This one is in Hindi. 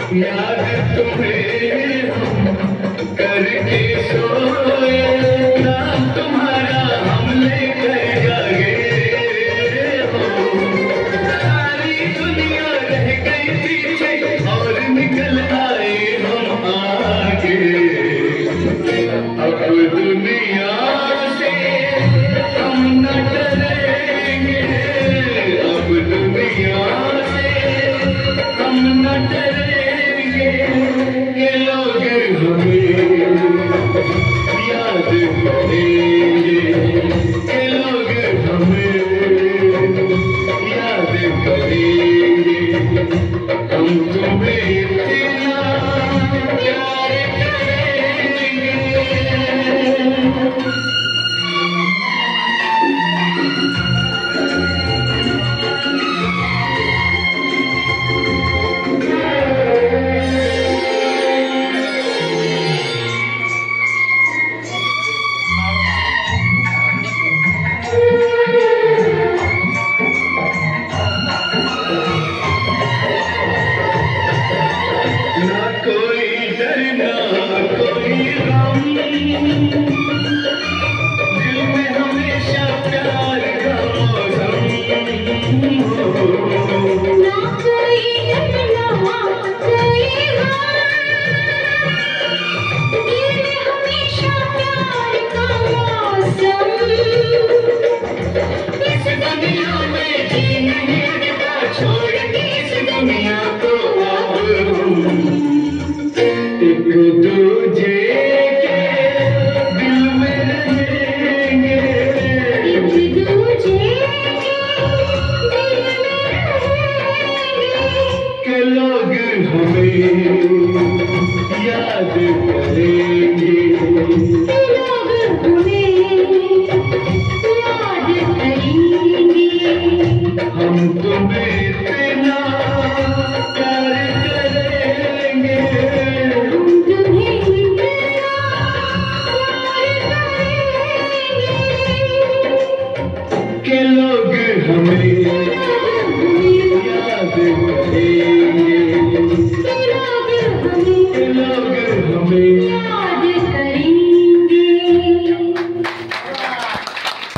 याद तुम्हें करके सोए, नाम तुम्हारा हम लेकर जागे हो। सारी दुनिया रह गई पीछे और निकल आए हम आगे। अब दुनिया से हम न डरेंगे, अब दुनिया से हम न डरेंगे। ये लोग हमें याद करेंगे, ये लोग हमें याद करेंगे। हम तुम्हें इतना प्यार करेंगे। ना कोई डर ना कोई गम, दिल में हमेशा प्यार का मौसम। ना कोई डर ना कोई गम, दिल में हमेशा प्यार का मौसम। इस दुनिया में जी नहीं सकता, छोड़ के इस दुनिया को अब हम एक दूजे के दिल में रहेंगे। एक दूजे के दिल में रहेंगे। के लोग हमें याद करेंगे।